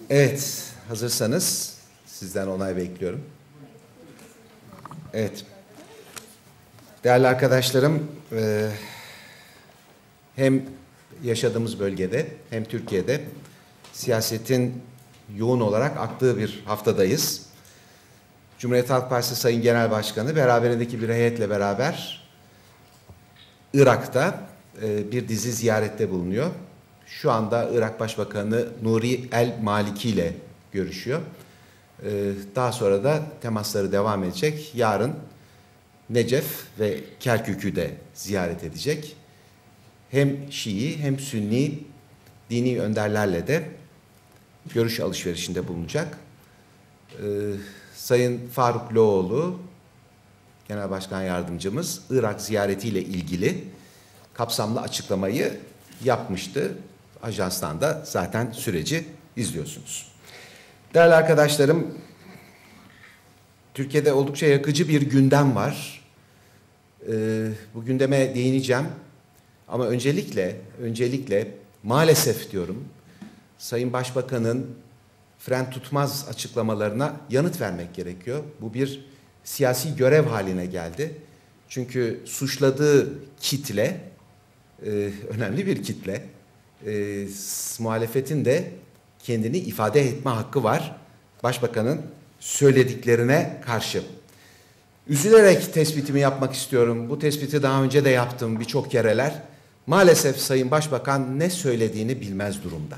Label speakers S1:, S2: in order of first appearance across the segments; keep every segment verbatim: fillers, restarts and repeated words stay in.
S1: Evet, hazırsanız sizden onay bekliyorum. Evet. Değerli arkadaşlarım, e, hem yaşadığımız bölgede hem Türkiye'de siyasetin yoğun olarak aktığı bir haftadayız. Cumhuriyet Halk Partisi Sayın Genel Başkanı beraberindeki bir heyetle beraber Irak'ta e, bir dizi ziyarette bulunuyor. Şu anda Irak Başbakanı Nuri El Maliki ile görüşüyor. E, daha sonra da temasları devam edecek. Yarın Necef ve Kerkük'ü de ziyaret edecek. Hem Şii hem Sünni dini önderlerle de görüş alışverişinde bulunacak. Ee, Sayın Faruk Loğlu, Genel Başkan Yardımcımız, Irak ziyaretiyle ilgili kapsamlı açıklamayı yapmıştı. Ajanstan da zaten süreci izliyorsunuz. Değerli arkadaşlarım, Türkiye'de oldukça yakıcı bir gündem var. Ee, bu gündeme değineceğim. Ama öncelikle, öncelikle maalesef diyorum, Sayın Başbakan'ın fren tutmaz açıklamalarına yanıt vermek gerekiyor. Bu bir siyasi görev haline geldi. Çünkü suçladığı kitle, e, önemli bir kitle, e, muhalefetin de kendini ifade etme hakkı var Başbakan'ın söylediklerine karşı. Üzülerek tespitimi yapmak istiyorum. Bu tespiti daha önce de yaptım birçok kereler. Maalesef Sayın Başbakan ne söylediğini bilmez durumda.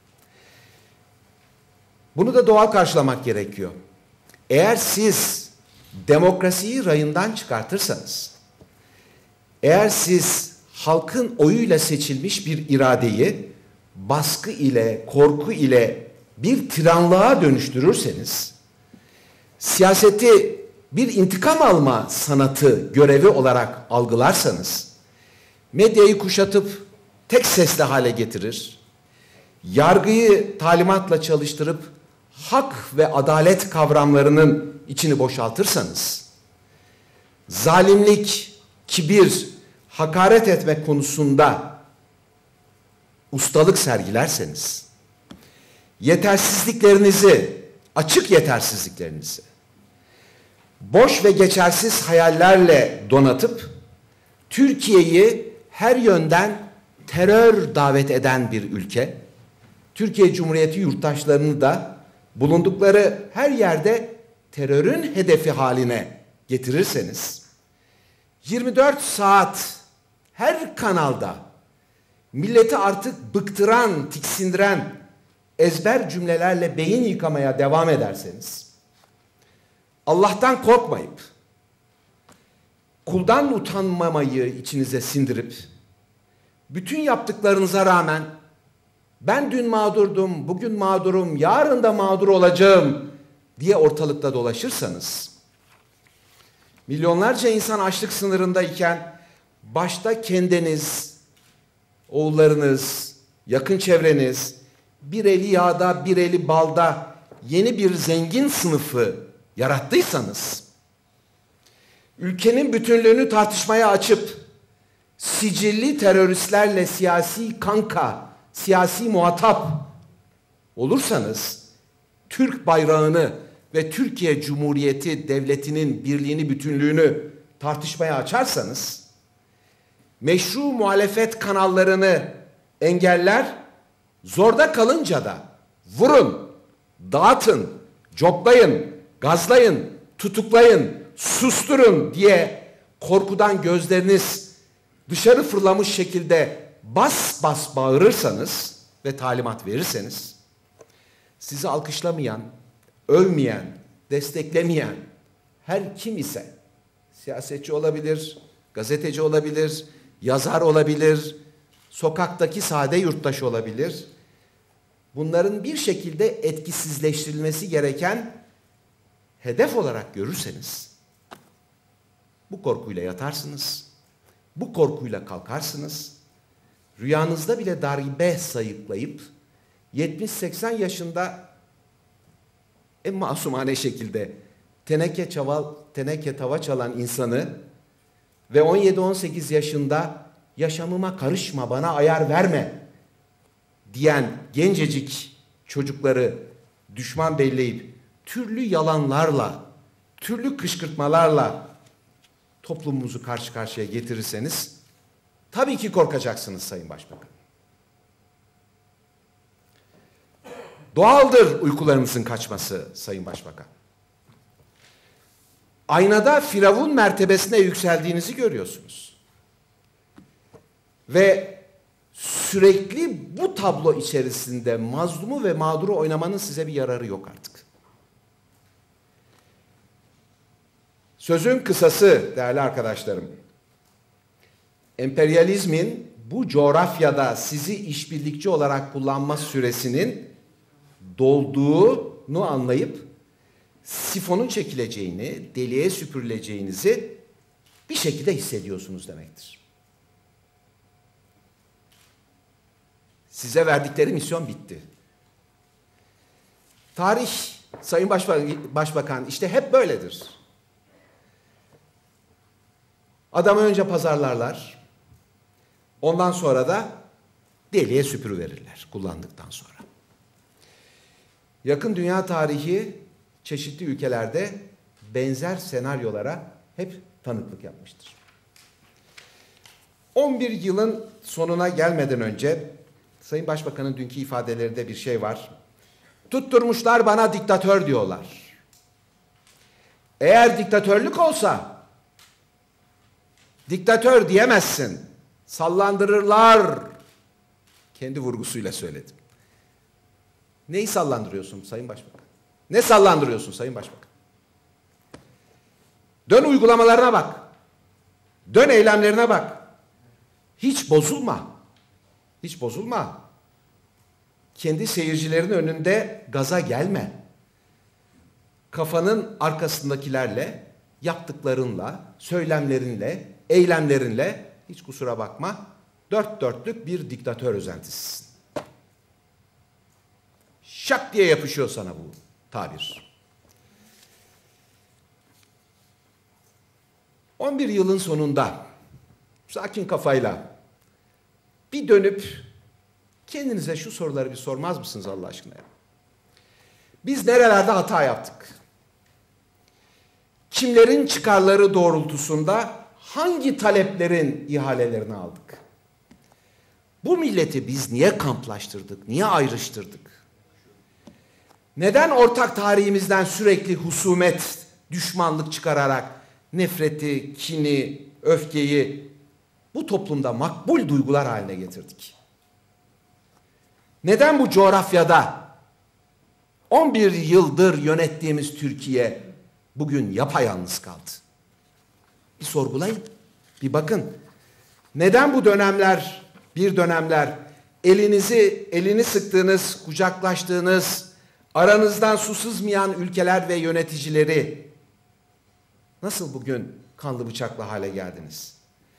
S1: Bunu da doğal karşılamak gerekiyor. Eğer siz demokrasiyi rayından çıkartırsanız, eğer siz halkın oyuyla seçilmiş bir iradeyi baskı ile, korku ile bir tiranlığa dönüştürürseniz, siyaseti bir intikam alma sanatı görevi olarak algılarsanız, medyayı kuşatıp tek sesli hale getirir, yargıyı talimatla çalıştırıp hak ve adalet kavramlarının içini boşaltırsanız, zalimlik, kibir, hakaret etmek konusunda ustalık sergilerseniz, yetersizliklerinizi, açık yetersizliklerinizi, boş ve geçersiz hayallerle donatıp, Türkiye'yi her yönden terör davet eden bir ülke, Türkiye Cumhuriyeti yurttaşlarını da bulundukları her yerde terörün hedefi haline getirirseniz, yirmi dört saat her kanalda milleti artık bıktıran, tiksindiren ezber cümlelerle beyin yıkamaya devam ederseniz, Allah'tan korkmayıp, kuldan utanmamayı içinize sindirip, bütün yaptıklarınıza rağmen ben dün mağdurdum, bugün mağdurum, yarın da mağdur olacağım diye ortalıkta dolaşırsanız, milyonlarca insan açlık sınırındayken başta kendiniz, oğullarınız, yakın çevreniz, bir eli yağda, bir eli balda yeni bir zengin sınıfı yarattıysanız, ülkenin bütünlüğünü tartışmaya açıp sicilli teröristlerle siyasi kanka, siyasi muhatap olursanız, Türk bayrağını ve Türkiye Cumhuriyeti Devleti'nin birliğini, bütünlüğünü tartışmaya açarsanız, meşru muhalefet kanallarını engeller, zorda kalınca da vurun, dağıtın, coplayın, gazlayın, tutuklayın, susturun diye korkudan gözleriniz dışarı fırlamış şekilde bas bas bağırırsanız ve talimat verirseniz, sizi alkışlamayan, övmeyen, desteklemeyen her kim ise, siyasetçi olabilir, gazeteci olabilir, yazar olabilir, sokaktaki sade yurttaş olabilir, bunların bir şekilde etkisizleştirilmesi gereken hedef olarak görürseniz, bu korkuyla yatarsınız, bu korkuyla kalkarsınız, rüyanızda bile darbe sayıklayıp yetmiş seksen yaşında en masumane şekilde teneke, çaval, teneke tava çalan insanı ve on yedi on sekiz yaşında yaşamıma karışma, bana ayar verme diyen gencecik çocukları düşman belleyip türlü yalanlarla, türlü kışkırtmalarla toplumumuzu karşı karşıya getirirseniz tabii ki korkacaksınız Sayın Başbakan. Doğaldır uykularımızın kaçması Sayın Başbakan. Aynada firavun mertebesine yükseldiğinizi görüyorsunuz. Ve sürekli bu tablo içerisinde mazlumu ve mağduru oynamanın size bir yararı yok artık. Sözün kısası değerli arkadaşlarım, emperyalizmin bu coğrafyada sizi işbirlikçi olarak kullanma süresinin dolduğunu anlayıp sifonun çekileceğini, deliğe süpürüleceğinizi bir şekilde hissediyorsunuz demektir. Size verdikleri misyon bitti. Tarih, Sayın Başbakan, Başbakan işte hep böyledir. Adamı önce pazarlarlar, ondan sonra da deliğe süpürüverirler kullandıktan sonra. Yakın dünya tarihi çeşitli ülkelerde benzer senaryolara hep tanıklık yapmıştır. on bir yılın sonuna gelmeden önce Sayın Başbakan'ın dünkü ifadelerinde bir şey var. Tutturmuşlar bana diktatör diyorlar. Eğer diktatörlük olsa diktatör diyemezsin. Sallandırırlar. Kendi vurgusuyla söyledim. Neyi sallandırıyorsun Sayın Başbakan? Ne sallandırıyorsun Sayın Başbakan? Dön uygulamalarına bak. Dön eylemlerine bak. Hiç bozulma. Hiç bozulma. Kendi seyircilerin önünde gaza gelme. Kafanın arkasındakilerle, yaptıklarınla, söylemlerinle, eylemlerinle hiç kusura bakma, dört dörtlük bir diktatör özentisisin. Şak diye yapışıyor sana bu tabir. on bir yılın sonunda sakin kafayla bir dönüp kendinize şu soruları bir sormaz mısınız Allah aşkına ya? Biz nerelerde hata yaptık? Kimlerin çıkarları doğrultusunda hangi taleplerin ihalelerini aldık? Bu milleti biz niye kamplaştırdık, niye ayrıştırdık? Neden ortak tarihimizden sürekli husumet, düşmanlık çıkararak nefreti, kini, öfkeyi bu toplumda makbul duygular haline getirdik? Neden bu coğrafyada on bir yıldır yönettiğimiz Türkiye bugün yapayalnız kaldı? Bir sorgulayın, bir bakın. Neden bu dönemler, bir dönemler elinizi, elini sıktığınız, kucaklaştığınız, aranızdan su sızmayan ülkeler ve yöneticileri nasıl bugün kanlı bıçaklı hale geldiniz?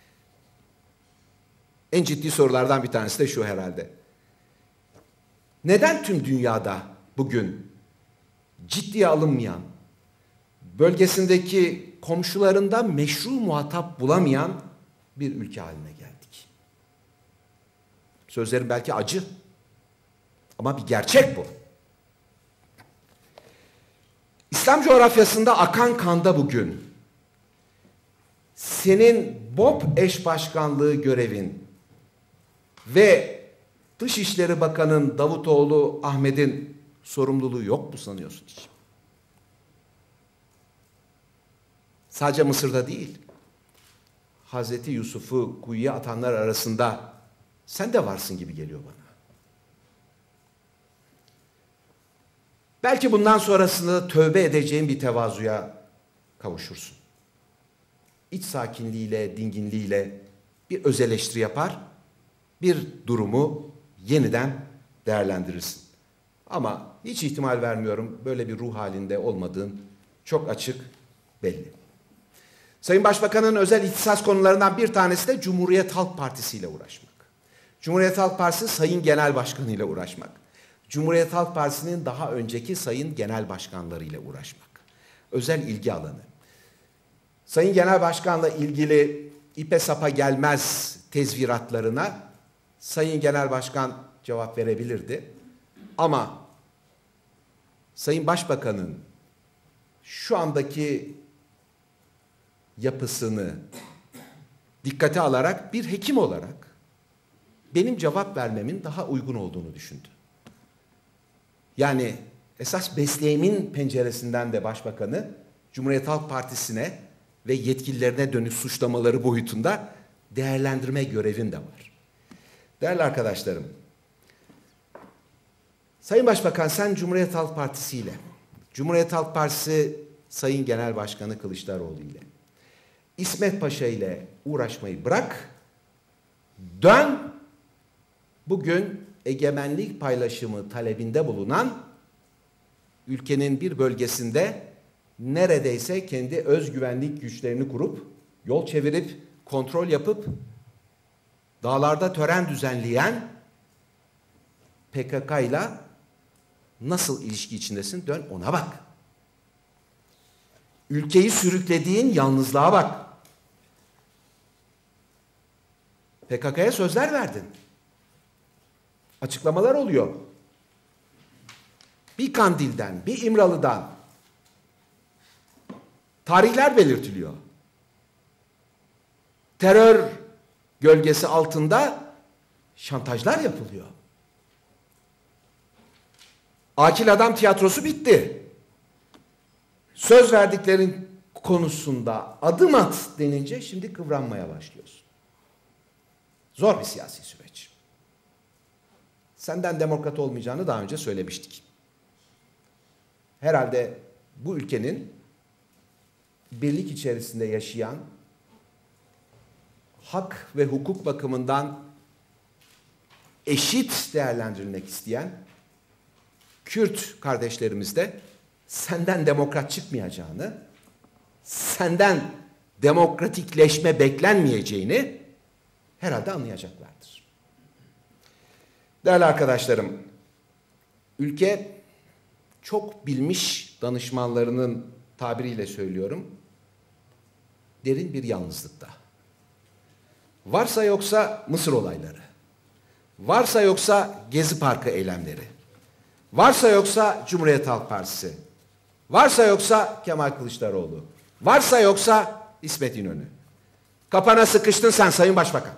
S1: En ciddi sorulardan bir tanesi de şu herhalde. Neden tüm dünyada bugün ciddiye alınmayan, bölgesindeki komşularında meşru muhatap bulamayan bir ülke haline geldik? Sözlerim belki acı ama bir gerçek bu. İslam coğrafyasında akan kanda bugün senin BOP eş başkanlığı görevin ve Dışişleri Bakanı'nın Davutoğlu Ahmet'in sorumluluğu yok mu sanıyorsun hiç? Sadece Mısır'da değil, Hazreti Yusuf'u kuyuya atanlar arasında sen de varsın gibi geliyor bana. Belki bundan sonrasında tövbe edeceğin bir tevazuya kavuşursun. İç sakinliğiyle, dinginliğiyle bir öz eleştiri yapar, bir durumu yeniden değerlendirirsin. Ama hiç ihtimal vermiyorum, böyle bir ruh halinde olmadığın çok açık belli. Sayın Başbakan'ın özel ihtisas konularından bir tanesi de Cumhuriyet Halk Partisi ile uğraşmak. Cumhuriyet Halk Partisi Sayın Genel Başkanı ile uğraşmak. Cumhuriyet Halk Partisi'nin daha önceki sayın genel başkanları ile uğraşmak. Özel ilgi alanı. Sayın Genel Başkan'la ilgili ipe sapa gelmez tezviratlarına Sayın Genel Başkan cevap verebilirdi. Ama Sayın Başbakan'ın şu andaki yapısını dikkate alarak bir hekim olarak benim cevap vermemin daha uygun olduğunu düşündü. Yani esas mesleğimin penceresinden de Başbakanı Cumhuriyet Halk Partisi'ne ve yetkililerine dönük suçlamaları boyutunda değerlendirme görevim de var. Değerli arkadaşlarım, Sayın Başbakan sen Cumhuriyet Halk Partisi ile, Cumhuriyet Halk Partisi Sayın Genel Başkanı Kılıçdaroğlu ile, İsmet Paşa ile uğraşmayı bırak, dön bugün egemenlik paylaşımı talebinde bulunan ülkenin bir bölgesinde neredeyse kendi özgüvenlik güçlerini kurup, yol çevirip, kontrol yapıp, dağlarda tören düzenleyen P K K ile nasıl ilişki içindesin? Dön ona bak. Ülkeyi sürüklediğin yalnızlığa bak. P K K'ya sözler verdin. Açıklamalar oluyor. Bir Kandil'den, bir İmralı'dan tarihler belirtiliyor. Terör gölgesi altında şantajlar yapılıyor. Akil Adam tiyatrosu bitti. Söz verdiklerin konusunda adım at denince şimdi kıvranmaya başlıyorsun. Zor bir siyasi süreç. Senden demokrat olmayacağını daha önce söylemiştik. Herhalde bu ülkenin birlik içerisinde yaşayan, hak ve hukuk bakımından eşit değerlendirilmek isteyen Kürt kardeşlerimiz de senden demokrat çıkmayacağını, senden demokratikleşme beklenmeyeceğini herhalde anlayacaklardır. Değerli arkadaşlarım, ülke çok bilmiş danışmanlarının tabiriyle söylüyorum, derin bir yalnızlıkta. Varsa yoksa Mısır olayları, varsa yoksa Gezi Parkı eylemleri, varsa yoksa Cumhuriyet Halk Partisi, varsa yoksa Kemal Kılıçdaroğlu, varsa yoksa İsmet İnönü. Kapana sıkıştın sen Sayın Başbakan.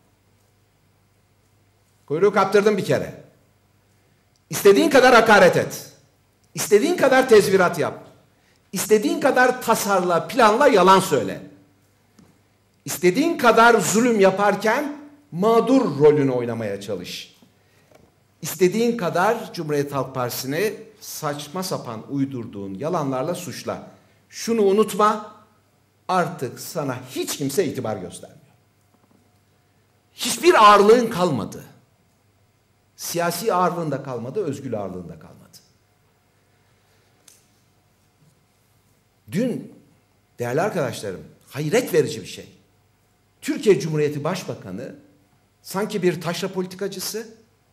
S1: Kuyruğu kaptırdın bir kere. İstediğin kadar hakaret et. İstediğin kadar tezvirat yap. İstediğin kadar tasarla, planla, yalan söyle. İstediğin kadar zulüm yaparken mağdur rolünü oynamaya çalış. İstediğin kadar Cumhuriyet Halk Partisi'ni saçma sapan uydurduğun yalanlarla suçla. Şunu unutma, artık sana hiç kimse itibar göstermiyor. Hiçbir ağırlığın kalmadı. Siyasi ağırlığın da kalmadı, özgür ağırlığın da kalmadı. Dün değerli arkadaşlarım, hayret verici bir şey. Türkiye Cumhuriyeti Başbakanı sanki bir taşra politikacısı,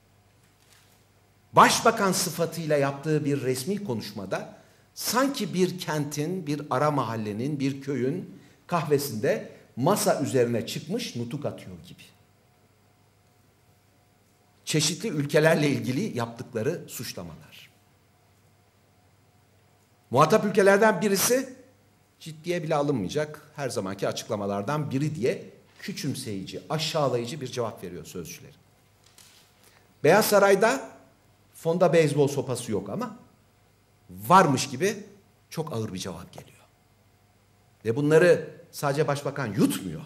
S1: başbakan sıfatıyla yaptığı bir resmi konuşmada sanki bir kentin, bir ara mahallenin, bir köyün kahvesinde masa üzerine çıkmış nutuk atıyor gibi. Çeşitli ülkelerle ilgili yaptıkları suçlamalar. Muhatap ülkelerden birisi ciddiye bile alınmayacak her zamanki açıklamalardan biri diye küçümseyici, aşağılayıcı bir cevap veriyor sözcüleri. Beyaz Saray'da fonda beyzbol sopası yok ama varmış gibi çok ağır bir cevap geliyor. Ve bunları sadece başbakan yutmuyor.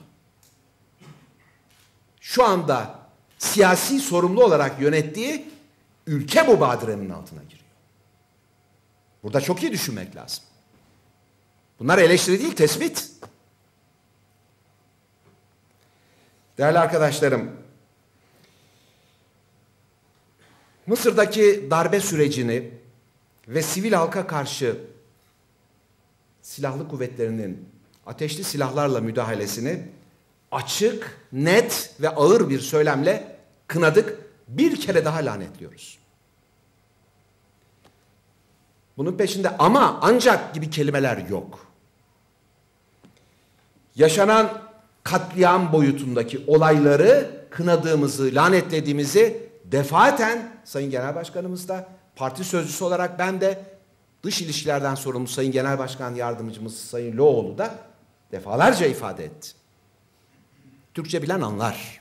S1: Şu anda siyasi sorumlu olarak yönettiği ülke bu badirenin altına giriyor. Burada çok iyi düşünmek lazım. Bunlar eleştiri değil, tespit. Değerli arkadaşlarım, Mısır'daki darbe sürecini ve sivil halka karşı silahlı kuvvetlerinin ateşli silahlarla müdahalesini açık, net ve ağır bir söylemle kınadık. Bir kere daha lanetliyoruz. Bunun peşinde ama ancak gibi kelimeler yok. Yaşanan katliam boyutundaki olayları kınadığımızı, lanetlediğimizi defaten Sayın Genel Başkanımız da, parti sözcüsü olarak ben de Dış ilişkilerden sorumlu Sayın Genel Başkan Yardımcımız Sayın Loğlu da defalarca ifade etti. Türkçe bilen anlar.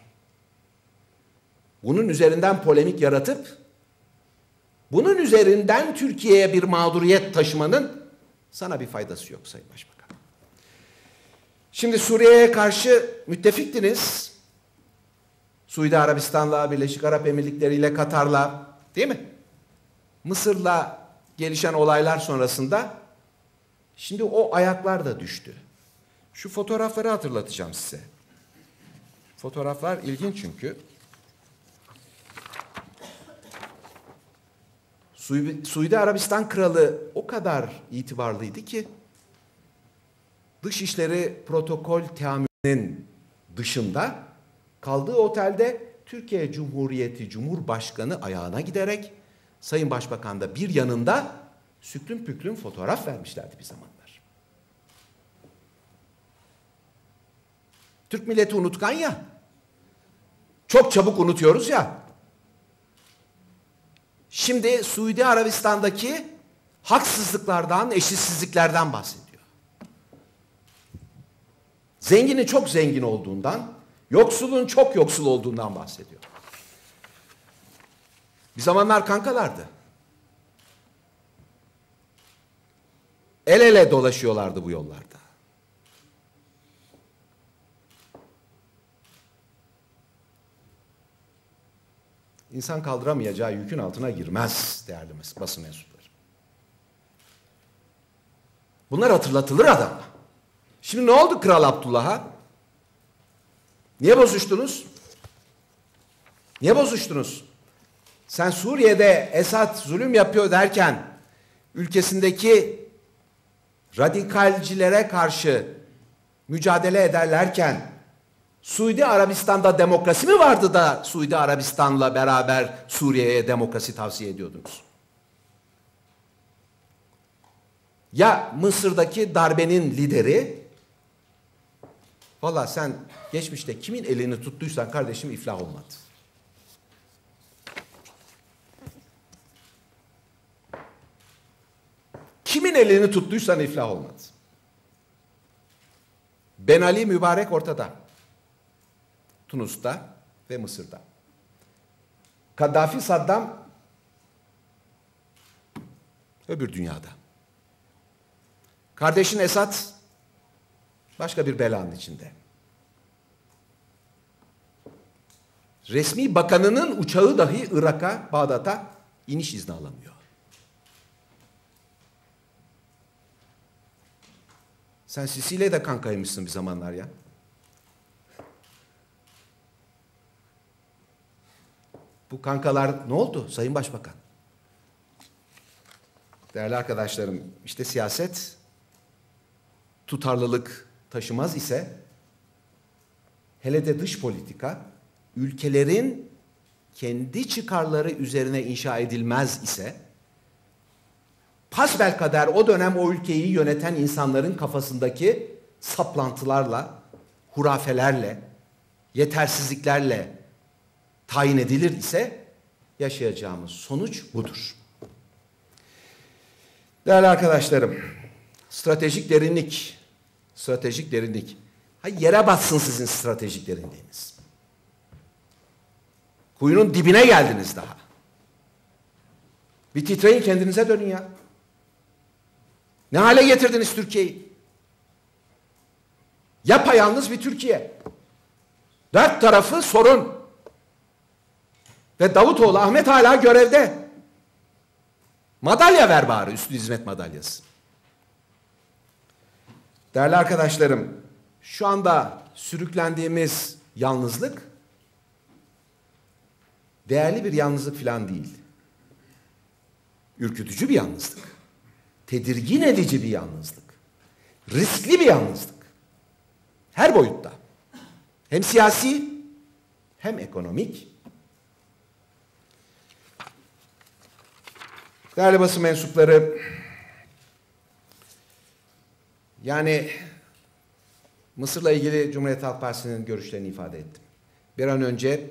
S1: Bunun üzerinden polemik yaratıp, bunun üzerinden Türkiye'ye bir mağduriyet taşımanın sana bir faydası yok Sayın Başbakan. Şimdi Suriye'ye karşı müttefiktiniz. Suudi Arabistan'la, Birleşik Arap Emirlikleri ile Katar'la, değil mi? Mısır'la gelişen olaylar sonrasında şimdi o ayaklar da düştü. Şu fotoğrafları hatırlatacağım size. Fotoğraflar ilginç çünkü. Suudi Arabistan Kralı o kadar itibarlıydı ki Dışişleri Protokol Teamülü'nün dışında kaldığı otelde Türkiye Cumhuriyeti Cumhurbaşkanı ayağına giderek Sayın Başbakan da bir yanında süklüm püklüm fotoğraf vermişlerdi bir zamanlar. Türk milleti unutkan ya. Çok çabuk unutuyoruz ya. Şimdi Suudi Arabistan'daki haksızlıklardan, eşitsizliklerden bahsediyor. Zenginin çok zengin olduğundan, yoksulun çok yoksul olduğundan bahsediyor. Bir zamanlar kankalardı. El ele dolaşıyorlardı bu yollarda. İnsan kaldıramayacağı yükün altına girmez değerli basın mensupları. Bunlar hatırlatılır adama. Şimdi ne oldu Kral Abdullah'a? Niye bozuştunuz? Niye bozuştunuz? Sen Suriye'de Esad zulüm yapıyor derken ülkesindeki radikalcilere karşı mücadele ederlerken Suudi Arabistan'da demokrasi mi vardı da Suudi Arabistan'la beraber Suriye'ye demokrasi tavsiye ediyordunuz? Ya Mısır'daki darbenin lideri, valla sen geçmişte kimin elini tuttuysan kardeşim iflah olmadı. Kimin elini tuttuysan iflah olmadı. Ben Ali Mübarek ortada. Tunus'ta ve Mısır'da. Kaddafi Saddam öbür dünyada. Kardeşin Esad başka bir belanın içinde. Resmi bakanının uçağı dahi Irak'a, Bağdat'a iniş izni alamıyor. Sen Sisi'yle de kankaymışsın bir zamanlar ya. Bu kankalar ne oldu Sayın Başbakan? Değerli arkadaşlarım, işte siyaset tutarlılık taşımaz ise, hele de dış politika ülkelerin kendi çıkarları üzerine inşa edilmez ise, hasbelkader o dönem o ülkeyi yöneten insanların kafasındaki saplantılarla, hurafelerle, yetersizliklerle tayin edilir ise yaşayacağımız sonuç budur. Değerli arkadaşlarım, stratejik derinlik, stratejik derinlik. Ha, yere batsın sizin stratejik derinliğiniz. Kuyunun dibine geldiniz daha. Bir titreyin, kendinize dönün ya. Ne hale getirdiniz Türkiye'yi? Yapayalnız bir Türkiye. Dört tarafı sorun. Ve Davutoğlu, Ahmet hala görevde. Madalya ver bari, üstün hizmet madalyası. Değerli arkadaşlarım, şu anda sürüklendiğimiz yalnızlık değerli bir yalnızlık falan değil. Ürkütücü bir yalnızlık. Tedirgin edici bir yalnızlık. Riskli bir yalnızlık. Her boyutta. Hem siyasi hem ekonomik. Değerli basın mensupları, yani Mısır'la ilgili Cumhuriyet Halk Partisi'nin görüşlerini ifade ettim. Bir an önce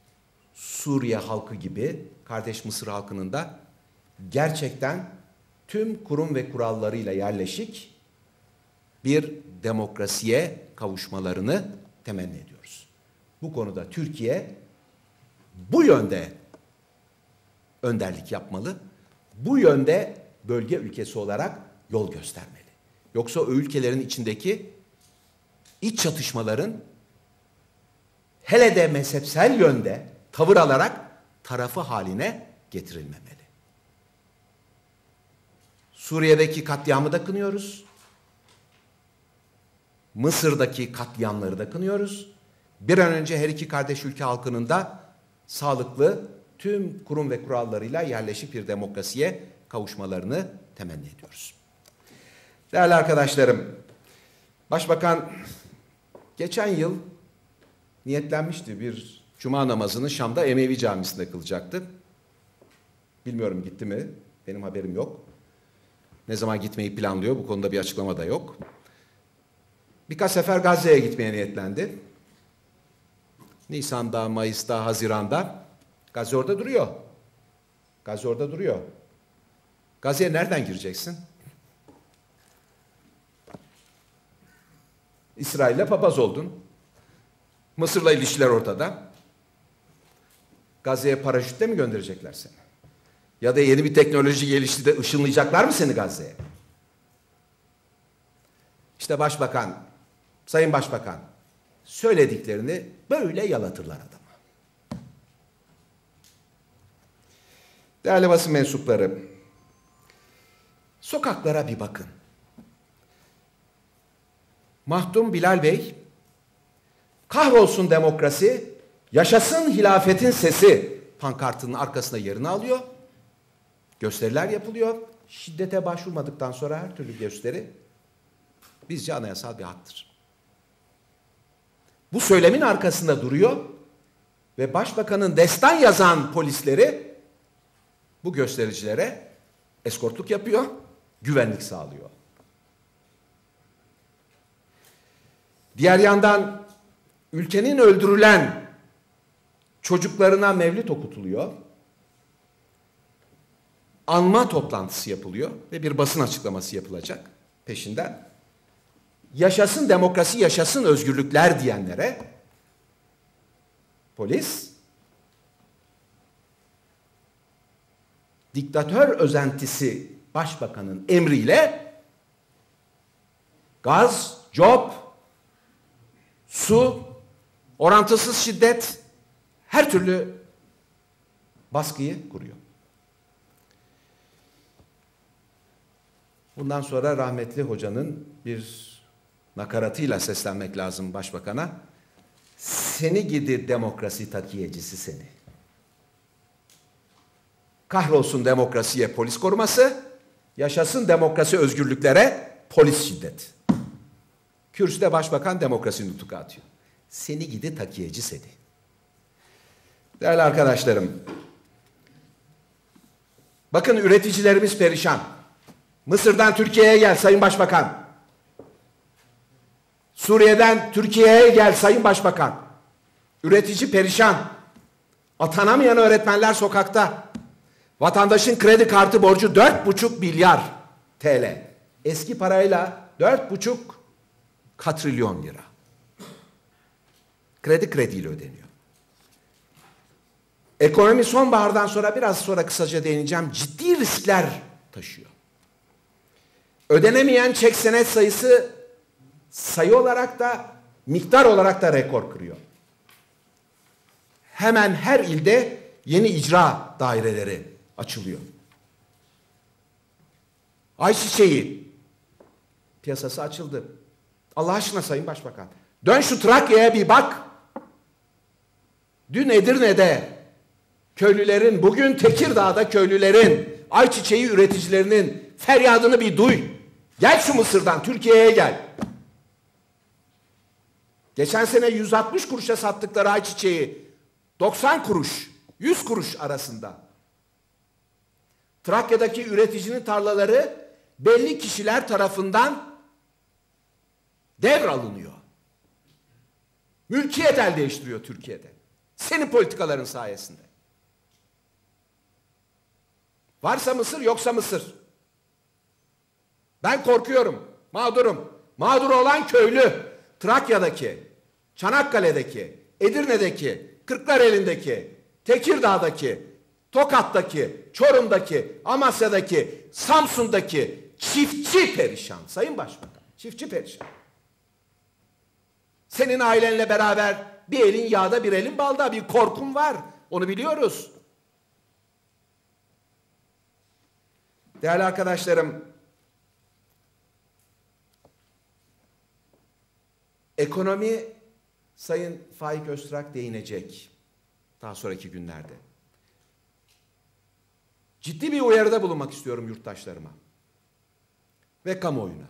S1: Suriye halkı gibi kardeş Mısır halkının da gerçekten tüm kurum ve kurallarıyla yerleşik bir demokrasiye kavuşmalarını temenni ediyoruz. Bu konuda Türkiye bu yönde önderlik yapmalı. Bu yönde bölge ülkesi olarak yol göstermeli. Yoksa o ülkelerin içindeki iç çatışmaların hele de mezhepsel yönde tavır alarak tarafı haline getirilmemeli. Suriye'deki katliamı da kınıyoruz. Mısır'daki katliamları da kınıyoruz. Bir an önce her iki kardeş ülke halkının da sağlıklı tüm kurum ve kurallarıyla yerleşik bir demokrasiye kavuşmalarını temenni ediyoruz. Değerli arkadaşlarım, Başbakan geçen yıl niyetlenmişti, bir cuma namazını Şam'da Emevi Camisi'nde kılacaktı. Bilmiyorum gitti mi? Benim haberim yok. Ne zaman gitmeyi planlıyor? Bu konuda bir açıklama da yok. Birkaç sefer Gazze'ye gitmeye niyetlendi. Nisan'da, Mayıs'ta, Haziran'da. Gazze orada duruyor. Gazze orada duruyor. Gazze'ye nereden gireceksin? İsrail'le papaz oldun. Mısır'la ilişkiler ortada. Gazze'ye paraşütle mi gönderecekler seni? Ya da yeni bir teknoloji gelişti de ışınlayacaklar mı seni Gazze'ye? İşte Başbakan, Sayın Başbakan söylediklerini böyle yalatırlar adama. Değerli basın mensupları, sokaklara bir bakın. Mahdum Bilal Bey, kahrolsun demokrasi, yaşasın hilafetin sesi pankartının arkasında yerini alıyor. Gösteriler yapılıyor. Şiddete başvurmadıktan sonra her türlü gösteri bizce anayasal bir haktır. Bu söylemin arkasında duruyor ve Başbakanın destan yazan polisleri bu göstericilere eskortluk yapıyor, güvenlik sağlıyor. Diğer yandan ülkenin öldürülen çocuklarına mevlid okutuluyor. Anma toplantısı yapılıyor ve bir basın açıklaması yapılacak peşinden. Yaşasın demokrasi, yaşasın özgürlükler diyenlere polis diktatör özentisi başbakanın emriyle gaz, cop, su, orantısız şiddet, her türlü baskıyı kuruyor. Bundan sonra rahmetli hocanın bir nakaratıyla seslenmek lazım başbakana. Seni gidi demokrasi takiyecisi seni. Kahrolsun demokrasiye polis koruması, yaşasın demokrasi özgürlüklere polis şiddet. Kürsüde başbakan demokrasi nutuku atıyor. Seni gidi takiyeci seni. Değerli arkadaşlarım, bakın üreticilerimiz perişan. Mısır'dan Türkiye'ye gel Sayın Başbakan. Suriye'den Türkiye'ye gel Sayın Başbakan. Üretici perişan. Atanamayan öğretmenler sokakta. Vatandaşın kredi kartı borcu dört buçuk milyar T L. Eski parayla dört buçuk katrilyon lira. Kredi krediyle ödeniyor. Ekonomi sonbahardan sonra biraz sonra kısaca değineceğim. Ciddi riskler taşıyor. Ödenemeyen çek senet sayısı sayı olarak da miktar olarak da rekor kırıyor. Hemen her ilde yeni icra daireleri açılıyor. Ayçiçeği piyasası açıldı. Allah aşkına Sayın Başbakan, dön şu Trakya'ya bir bak. Dün Edirne'de köylülerin, bugün Tekirdağ'da köylülerin, ayçiçeği üreticilerinin feryadını bir duy. Gel şu Mısır'dan Türkiye'ye gel. Geçen sene yüz altmış kuruşa sattıkları ayçiçeği doksan kuruş, yüz kuruş arasında. Trakya'daki üreticinin tarlaları belli kişiler tarafından devralınıyor. Mülkiyet el değiştiriyor Türkiye'de. Senin politikaların sayesinde. Varsa Mısır, yoksa Mısır. Ben korkuyorum, mağdurum. Mağdur olan köylü, Trakya'daki, Çanakkale'deki, Edirne'deki, Kırklareli'ndeki, Tekirdağ'daki, Tokat'taki, Çorum'daki, Amasya'daki, Samsun'daki çiftçi perişan. Sayın Başbakan, çiftçi perişan. Senin ailenle beraber bir elin yağda bir elin balda, bir korkun var. Onu biliyoruz. Değerli arkadaşlarım, ekonomi, Sayın Faik Öztürk değinecek daha sonraki günlerde. Ciddi bir uyarıda bulunmak istiyorum yurttaşlarıma ve kamuoyuna.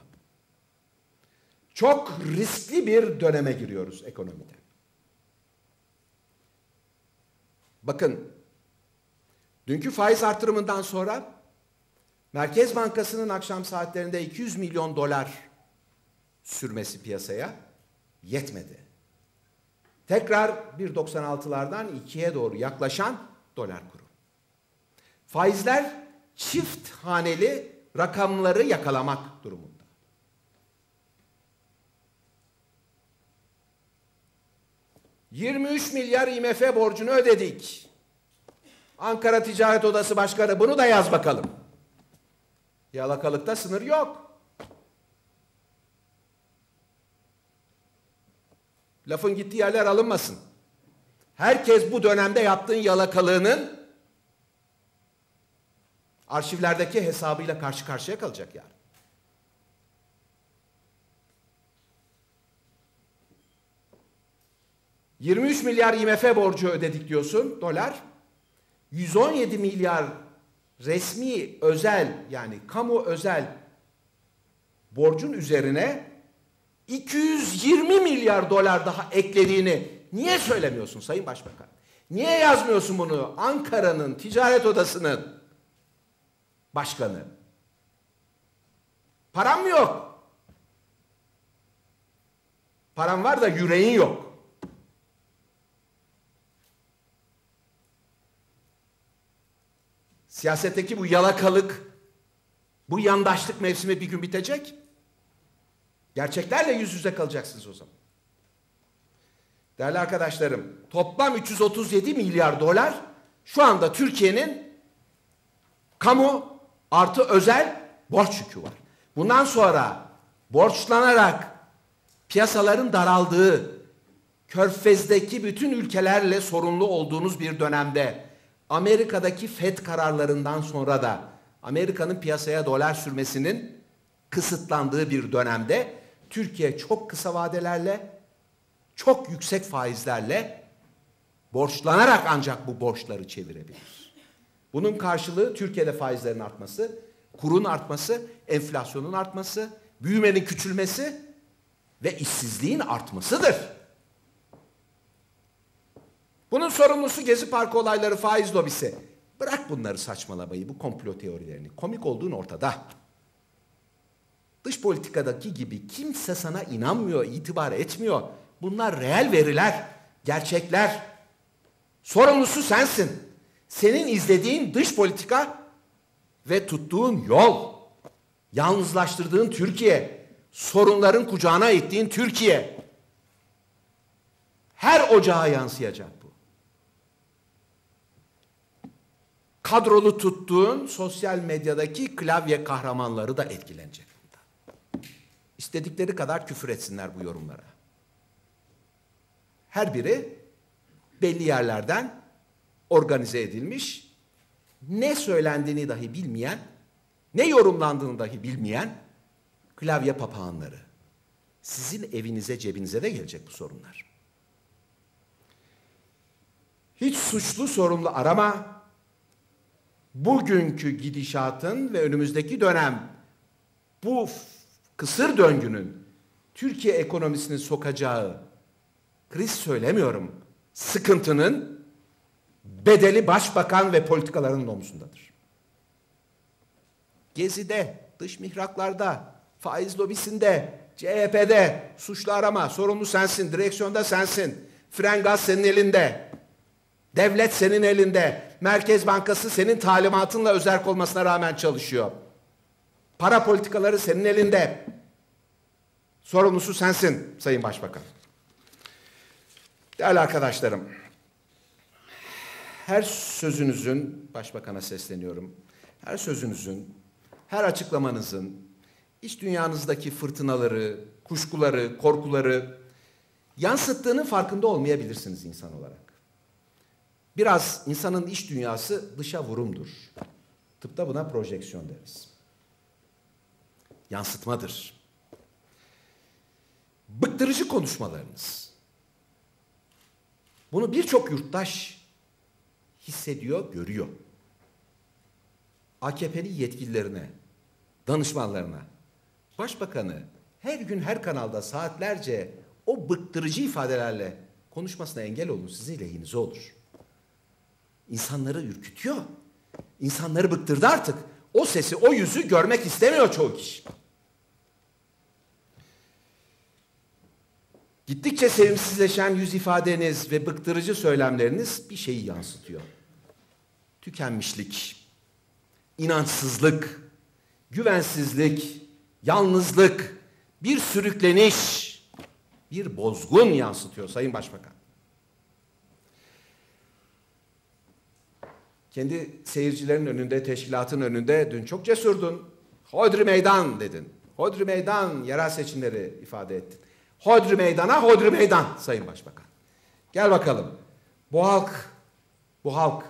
S1: Çok riskli bir döneme giriyoruz ekonomide. Bakın, dünkü faiz artırımından sonra Merkez Bankası'nın akşam saatlerinde iki yüz milyon dolar sürmesi piyasaya yetmedi. Tekrar bir doksan altılardan ikiye doğru yaklaşan dolar kuru. Faizler çift haneli rakamları yakalamak durumunda. yirmi üç milyar I M F borcunu ödedik. Ankara Ticaret Odası Başkanı, bunu da yaz bakalım. Yalakalıkta sınır yok. Lafın gittiği yerler alınmasın. Herkes bu dönemde yaptığın yalakalığının arşivlerdeki hesabıyla karşı karşıya kalacak yani. yirmi üç milyar I M F borcu ödedik diyorsun, dolar. yüz on yedi milyar resmi özel, yani kamu özel borcun üzerine iki yüz yirmi milyar dolar daha eklediğini niye söylemiyorsun Sayın Başbakan? Niye yazmıyorsun bunu Ankara'nın Ticaret Odası'nın başkanı? Param mı yok? Param var da yüreğin yok. Siyasetteki bu yalakalık, bu yandaşlık mevsimi bir gün bitecek. Gerçeklerle yüz yüze kalacaksınız o zaman. Değerli arkadaşlarım, toplam üç yüz otuz yedi milyar dolar şu anda Türkiye'nin kamu artı özel borç yükü var. Bundan sonra borçlanarak piyasaların daraldığı, Körfez'deki bütün ülkelerle sorunlu olduğunuz bir dönemde, Amerika'daki Fed kararlarından sonra da Amerika'nın piyasaya dolar sürmesinin kısıtlandığı bir dönemde Türkiye çok kısa vadelerle, çok yüksek faizlerle borçlanarak ancak bu borçları çevirebilir. Bunun karşılığı Türkiye'de faizlerin artması, kurun artması, enflasyonun artması, büyümenin küçülmesi ve işsizliğin artmasıdır. Bunun sorumlusu Gezi Parkı olayları, faiz lobisi. Bırak bunları saçmalamayı, bu komplo teorilerini. Komik olduğun ortada. Dış politikadaki gibi kimse sana inanmıyor, itibar etmiyor. Bunlar reel veriler, gerçekler. Sorumlusu sensin. Senin izlediğin dış politika ve tuttuğun yol, yalnızlaştırdığın Türkiye, sorunların kucağına ittiğin Türkiye. Her ocağa yansıyacak bu. Kadrolu tuttuğun sosyal medyadaki klavye kahramanları da etkilenecek bundan. İstedikleri kadar küfür etsinler bu yorumlara. Her biri belli yerlerden organize edilmiş, ne söylendiğini dahi bilmeyen, ne yorumlandığını dahi bilmeyen klavye papağanları. Sizin evinize, cebinize de gelecek bu sorunlar. Hiç suçlu sorumlu arama. Bugünkü gidişatın ve önümüzdeki dönem bu kısır döngünün Türkiye ekonomisini sokacağı kriz söylemiyorum, sıkıntının bedeli başbakan ve politikalarının omzundadır. Gezi'de, dış mihraklarda, faiz lobisinde, C H P'de suçlu arama, sorumlu sensin, direksiyonda sensin, fren gaz senin elinde, devlet senin elinde, Merkez Bankası senin talimatınla özerk olmasına rağmen çalışıyor. Para politikaları senin elinde. Sorumlusu sensin Sayın Başbakan. Değerli arkadaşlarım, her sözünüzün, Başbakan'a sesleniyorum, her sözünüzün, her açıklamanızın, iç dünyanızdaki fırtınaları, kuşkuları, korkuları yansıttığının farkında olmayabilirsiniz insan olarak. Biraz insanın iç dünyası dışa vurumdur. Tıpta buna projeksiyon deriz. Yansıtmadır. Bıktırıcı konuşmalarınız. Bunu birçok yurttaş hissediyor, görüyor. A K P'li yetkililerine, danışmanlarına, Başbakanı her gün her kanalda saatlerce o bıktırıcı ifadelerle konuşmasına engel olun, sizin lehinize olur. İnsanları ürkütüyor. İnsanları bıktırdı artık. O sesi, o yüzü görmek istemiyor çoğu kişi. Gittikçe sevimsizleşen yüz ifadeniz ve bıktırıcı söylemleriniz bir şeyi yansıtıyor. Tükenmişlik, inançsızlık, güvensizlik, yalnızlık, bir sürükleniş, bir bozgun yansıtıyor Sayın Başbakan. Kendi seyircilerin önünde, teşkilatın önünde dün çok cesurdun. Hodri meydan dedin. Hodri meydan yerel seçimleri ifade ettin. Hodri meydana, hodri meydan Sayın Başbakan. Gel bakalım. Bu halk, bu halk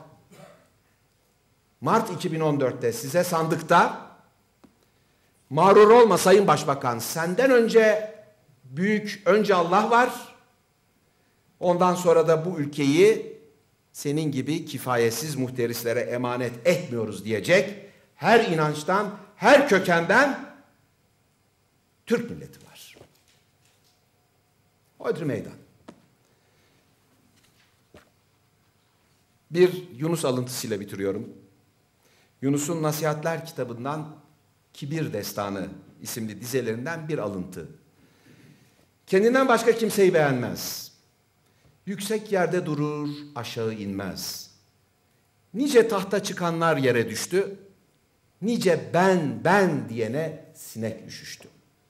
S1: Mart iki bin on dört'te size sandıkta mağrur olma Sayın Başbakan. Senden önce büyük, önce Allah var. Ondan sonra da bu ülkeyi senin gibi kifayetsiz muhterislere emanet etmiyoruz diyecek her inançtan, her kökenden Türk milleti var. Hodri meydan. Bir Yunus alıntısıyla bitiriyorum. Yunus'un Nasihatler kitabından Kibir Destanı isimli dizelerinden bir alıntı. Kendinden başka kimseyi beğenmez. Yüksek yerde durur, aşağı inmez. Nice tahta çıkanlar yere düştü. Nice ben, ben diyene sinek üşüştü.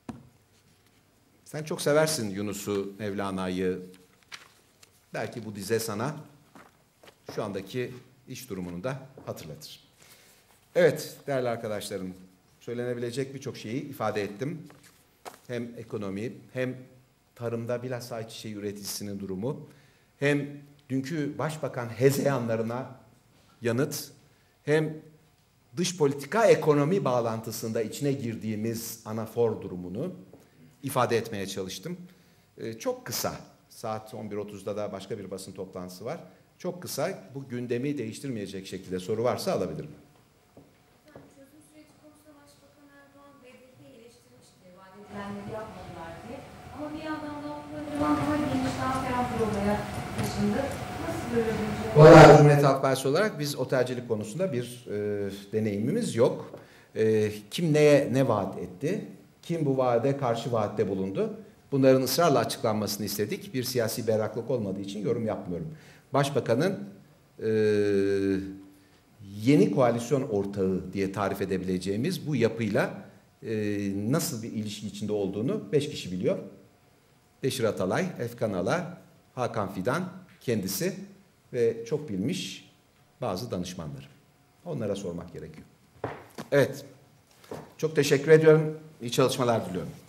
S1: Sen çok seversin Yunus'u, Mevlana'yı. Belki bu dize sana şu andaki iş durumunu da hatırlatır. Evet değerli arkadaşlarım, söylenebilecek birçok şeyi ifade ettim. Hem ekonomi, hem tarımda bilhassa ayçiçeği üreticisinin durumu, hem dünkü başbakan hezeyanlarına yanıt, hem dış politika ekonomi bağlantısında içine girdiğimiz anafor durumunu ifade etmeye çalıştım. Ee, çok kısa, saat on bir otuz'da da başka bir basın toplantısı var. Çok kısa, bu gündemi değiştirmeyecek şekilde soru varsa alabilirim.
S2: Çözüm süreci konusunda Başbakan Erdoğan B D P'yi eleştirmişti, vaat edilenleri yapmadılar diye. Ama bir yandan da Erdoğan daha geniş, daha ferah bir olaya taşındı. Nasıl görüyorsunuz?
S1: Valla Cumhuriyet Halk Partisi olarak biz otelcilik konusunda bir e, deneyimimiz yok. E, kim neye ne vaat etti? Kim bu vaade karşı vaatte bulundu? Bunların ısrarla açıklanmasını istedik. Bir siyasi berraklık olmadığı için yorum yapmıyorum. Başbakanın e, yeni koalisyon ortağı diye tarif edebileceğimiz bu yapıyla e, nasıl bir ilişki içinde olduğunu beş kişi biliyor. Beşir Atalay, Efkan Ala, Hakan Fidan, kendisi ve çok bilmiş bazı danışmanları. Onlara sormak gerekiyor. Evet. Çok teşekkür ediyorum. İyi çalışmalar diliyorum.